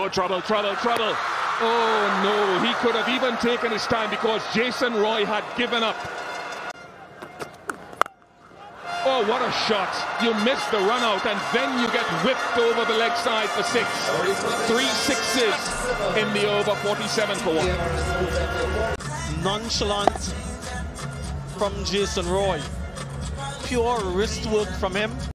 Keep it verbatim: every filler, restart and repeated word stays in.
Oh, trouble, trouble, trouble. Oh, no. He could have even taken his time because Jason Roy had given up. Oh, what a shot. You miss the run out and then you get whipped over the leg side for six. Three sixes in the over, forty-seven for one. Nonchalant from Jason Roy. Pure wrist work from him.